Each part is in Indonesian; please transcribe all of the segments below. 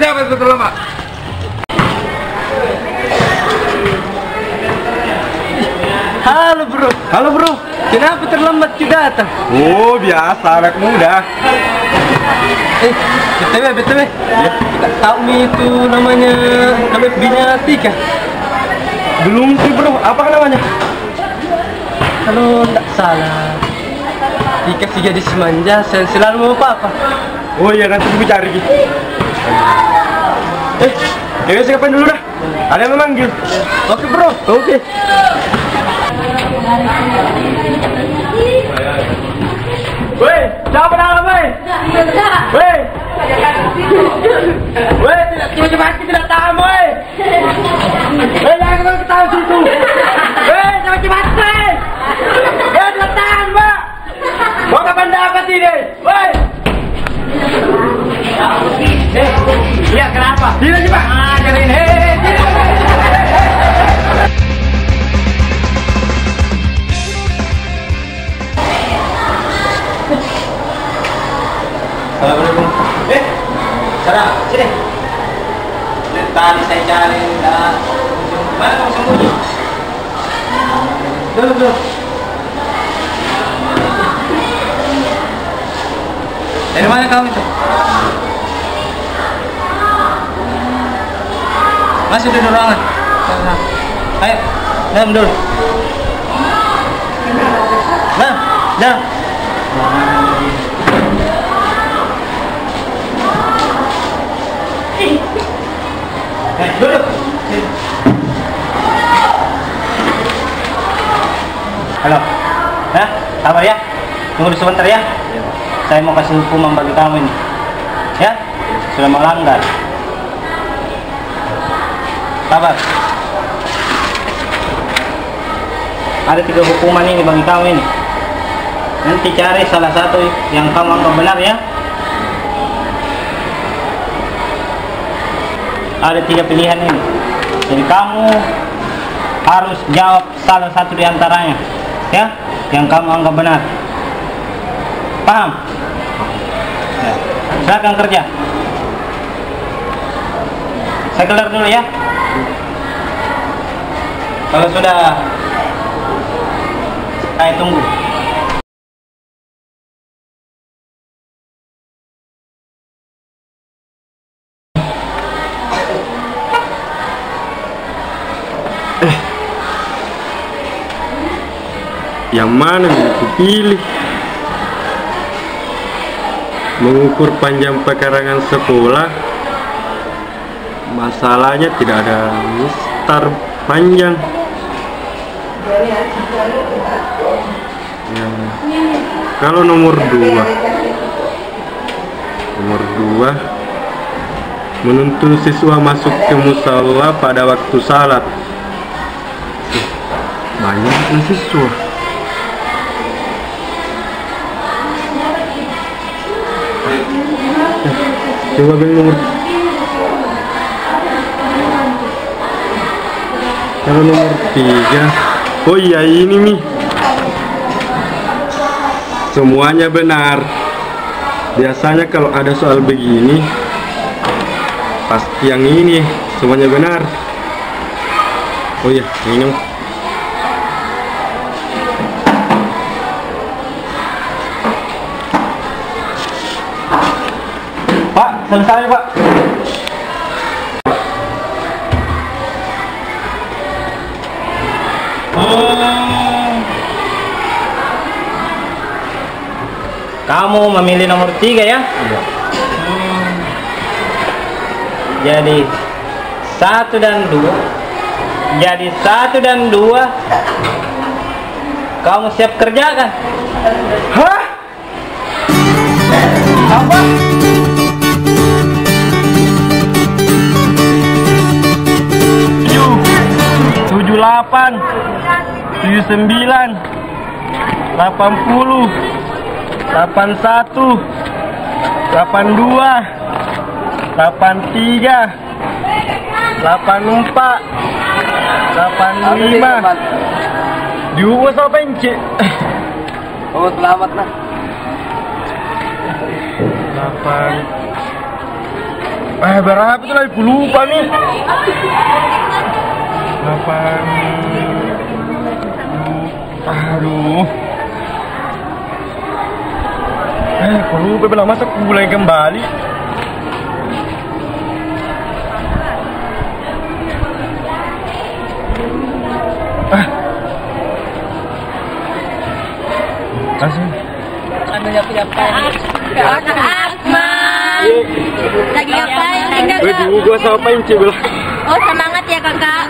siapa itu terlambat? Halo bro. Halo bro. Kenapa terlambat kita datang? Oh biasa anak muda. BTW. Ya. Tahu itu namanya FB-nya Tika? Belum sih bro. Apa namanya? Kalau tidak salah, Tika sih gadis manja, selalu mau apa? Oh iya nanti gue cari gitu. Saya siapin dulu dah. Ada yang memanggil. Oke bro. Oke. Woi, siapa dalam woi? Woi. Woi, cepat tidak tahan woi. Woi, jangan ketahuan situ. Woi, cepat woi. Ya tidak tahan, Pak. Mau kapan dapat ini? Woi. Iya, kenapa? Tidak sih, Pak. Ajarin. Assalamualaikum. Sarah, sini. Tadi saya cari, mana kamu sembunyi? Duduk. Dari mana kamu itu? Masih di ruangan. Ayo, diam dulu. Diam. Duduk. Halo. Ya, sabar ya. Tunggu sebentar ya. Saya mau kasih hukuman bagi kamu ini. Ya, sudah melanggar. Sabar. Ada 3 hukuman ini bagi kamu ini. Nanti cari salah satu yang kamu anggap benar ya. Ada 3 pilihan ini. Jadi kamu harus jawab salah satu di antaranya, ya, yang kamu anggap benar. Paham? Ya. Silakan kerja. Saya keluar dulu ya. Kalau sudah, saya tunggu. Yang mana yang aku pilih? Mengukur panjang pekarangan sekolah. Masalahnya tidak ada mistar panjang. Ya. Kalau nomor 2 menuntun siswa masuk ke musala pada waktu salat. Banyak siswa. Coba beli nomor. Kalau nomor 3. Oh iya ini nih. Semuanya benar. Biasanya kalau ada soal begini pasti yang ini semuanya benar. Oh iya, ini. Pak, selesai Pak. Kamu memilih nomor 3 ya? Iya. Jadi 1 dan 2 kamu siap kerjakan? Hah? Apa? 78 79 80 81 82 83 84 85 diurus apa encik? Oh, selamat lah. 8 Berapa tuh lagi? Aku lupa nih. 8. Aduh. Aku lupa bilang masa aku mulai kembali. Kasih. Lagi ngapain nih kakak? Gua ngapain sih bilang? Oh semangat ya kakak.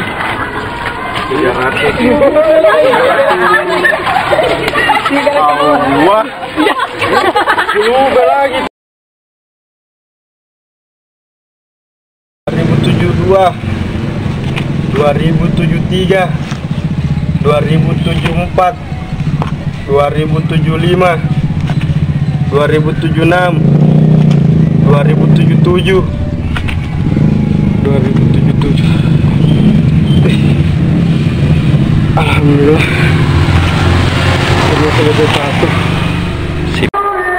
300. Wah. Lupa lagi. 2072, 2073, 2074, 2075, 2076, 2077, 2077. Alhamdulillah. Sudah selesai satu. Sip.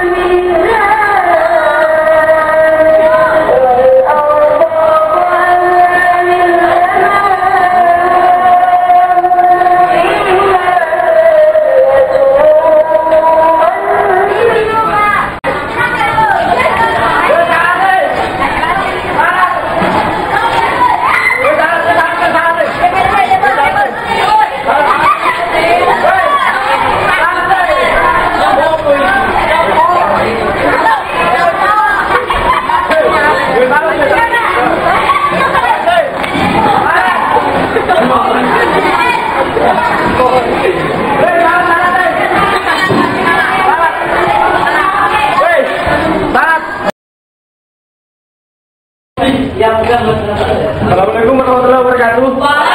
Assalamualaikum warahmatullahi wabarakatuh.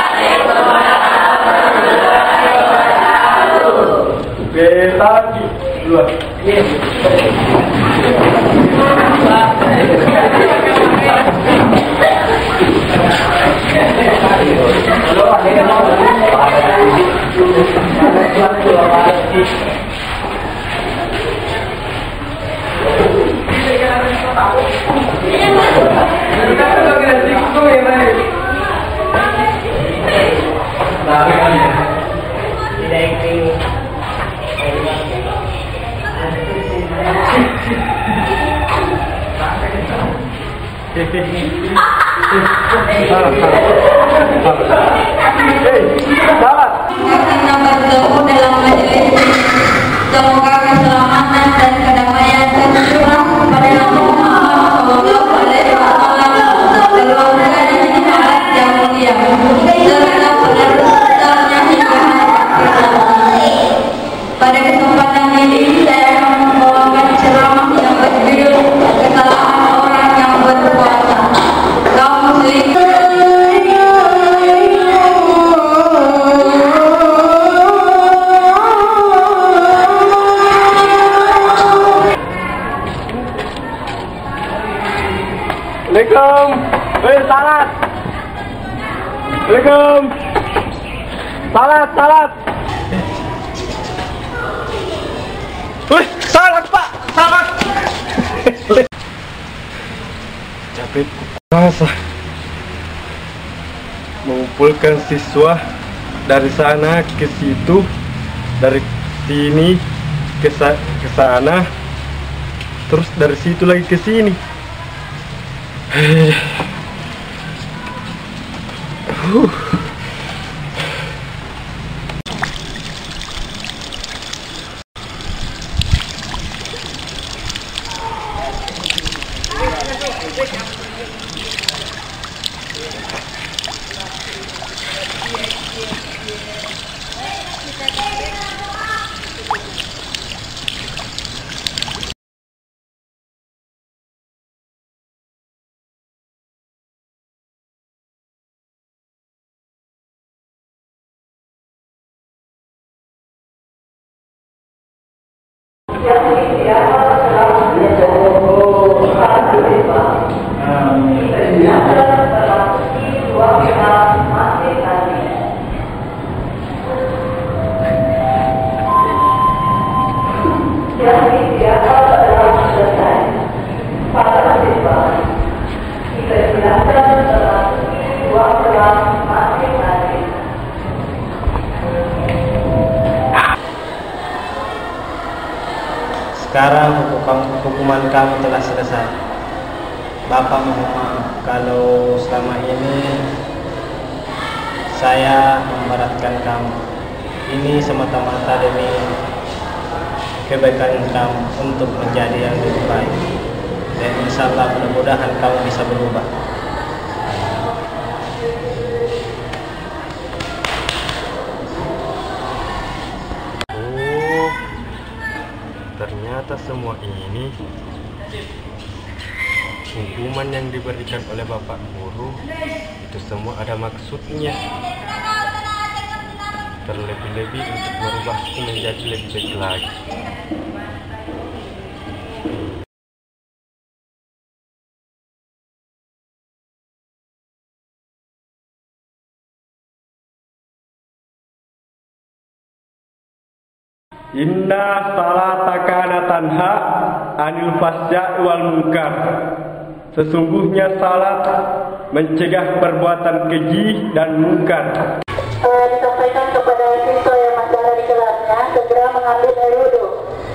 Kita dua. Semoga keselamatan dan kedamaian tercurah kepada Nabi Muhammad SAW, keluarga dan jemaat yang mulia, serta penerusnya hingga akhir. Pada kesempatan ini saya akan membawakan ceramah yang berjudul Kesalahan Orang yang Berpuasa. Kaum muslimin. Assalamualaikum. Salat. Assalamualaikum. Salat. Salat Pak. Salat. Capek rasa mengumpulkan siswa dari sana ke situ, dari sini ke sana, terus dari situ lagi ke sini. Sekarang hukuman kamu telah selesai. Bapak mohon maaf kalau selama ini saya memberatkan kamu. Ini semata-mata demi kebaikan kamu untuk menjadi yang lebih baik. Dan insya Allah mudah-mudahan kamu bisa berubah. Oh, ternyata semua ini hukuman yang diberikan oleh Bapak Guru itu semua ada maksudnya. Terlebih-lebih untuk merubahku menjadi lebih baik lagi. Inna salata kana tanha anil fasya wal munkar. Sesungguhnya salat mencegah perbuatan keji dan munkar. Disampaikan kepada siswa yang masih ada di kelasnya segera mengambil air wudhu.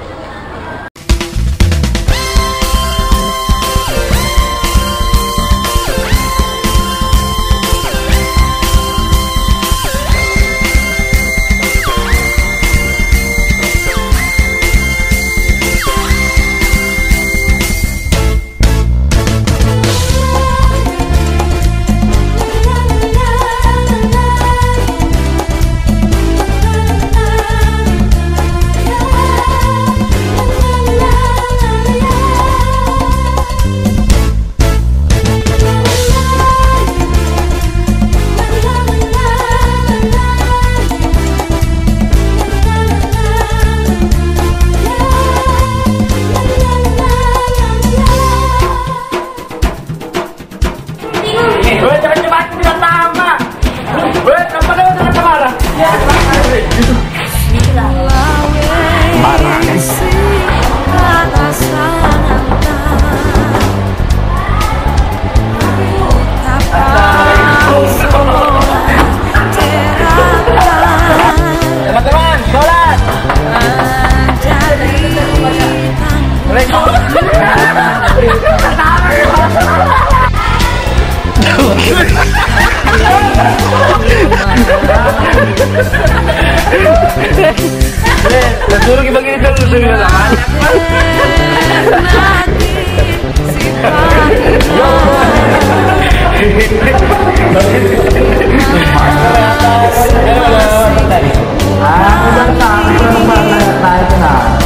Suruh kita begini terus suruh lawan. Aku dah tahu mana